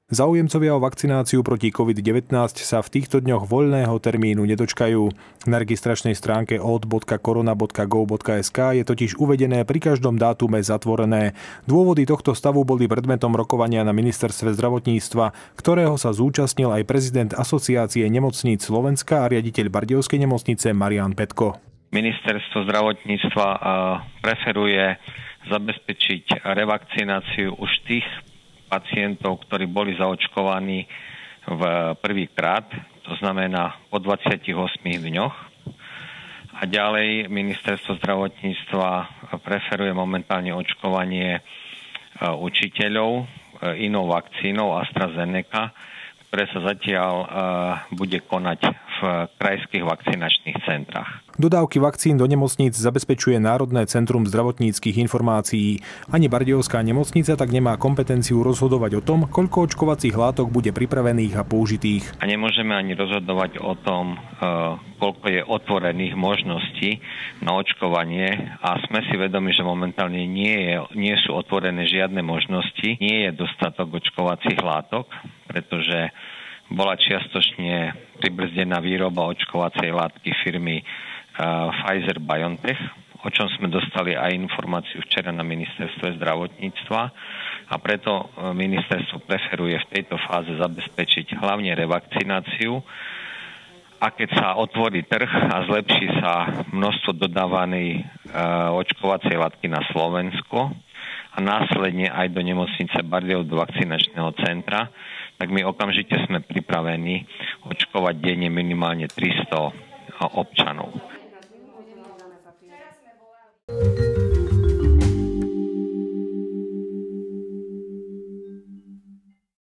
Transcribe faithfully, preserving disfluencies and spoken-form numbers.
Záujemcovia o vakcináciu proti covid devätnásť sa v týchto dňoch voľného termínu nedočkajú. Na registračnej stránke o d bodka korona bodka gov bodka es ká je totiž uvedené pri každom dátume zatvorené. Dôvody tohto stavu boli predmetom rokovania na ministerstve zdravotníctva, ktorého sa zúčastnil aj prezident Asociácie nemocníc Slovenska a riaditeľ Bardejovskej nemocnice Marián Petko. Ministerstvo zdravotníctva preferuje zabezpečiť revakcináciu už tých pacientov, ktorí boli zaočkovaní v prvýkrát, to znamená po dvadsiatich ôsmich dňoch. A ďalej ministerstvo zdravotníctva preferuje momentálne očkovanie učiteľov inou vakcínou AstraZeneca, ktoré sa zatiaľ bude konať v krajských vakcinačných centrách. Dodávky vakcín do nemocníc zabezpečuje Národné centrum zdravotníckych informácií. Ani Bardejovská nemocnica tak nemá kompetenciu rozhodovať o tom, koľko očkovacích látok bude pripravených a použitých. A nemôžeme ani rozhodovať o tom, koľko je otvorených možností na očkovanie a sme si vedomi, že momentálne nie, je, nie sú otvorené žiadne možnosti, nie je dostatok očkovacích látok, pretože bola čiastočne pribrzdená výroba očkovacej látky firmy Pfizer-BioNTech, o čom sme dostali aj informáciu včera na ministerstve zdravotníctva a preto ministerstvo preferuje v tejto fáze zabezpečiť hlavne revakcináciu a keď sa otvorí trh a zlepší sa množstvo dodávanej očkovacej látky na Slovensko a následne aj do nemocnice Bardejov do vakcinačného centra, tak my okamžite sme pripravení očkovať denne minimálne tristo občanov.